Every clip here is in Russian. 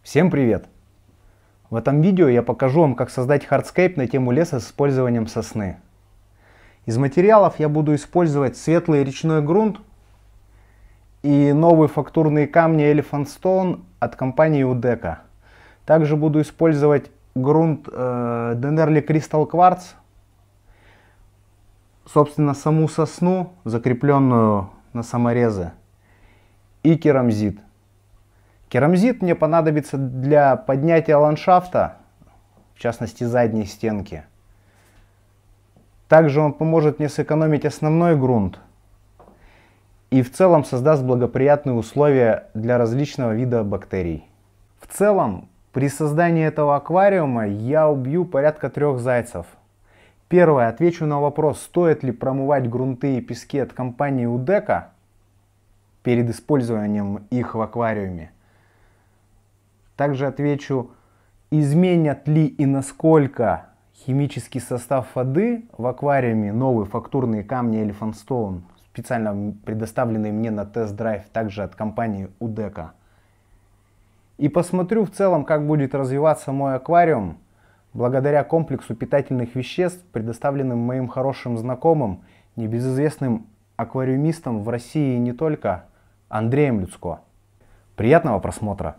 Всем привет! В этом видео я покажу вам, как создать хардскейп на тему леса с использованием сосны. Из материалов я буду использовать светлый речной грунт и новые фактурные камни Elephant Stone от компании UDECA. Также буду использовать грунт Dennerli Crystal Quartz, собственно саму сосну, закрепленную на саморезе, и керамзит. Керамзит мне понадобится для поднятия ландшафта, в частности задней стенки. Также он поможет мне сэкономить основной грунт и в целом создаст благоприятные условия для различного вида бактерий. В целом, при создании этого аквариума я убью порядка 3 зайцев. Первое, отвечу на вопрос, стоит ли промывать грунты и пески от компании UDECA перед использованием их в аквариуме. Также отвечу, изменят ли и насколько химический состав воды в аквариуме новые фактурные камни Elephant Stone, специально предоставленные мне на тест-драйв также от компании UDECA. И посмотрю в целом, как будет развиваться мой аквариум благодаря комплексу питательных веществ, предоставленным моим хорошим знакомым, небезызвестным аквариумистом в России и не только, Андреем Люцко. Приятного просмотра!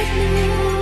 with me.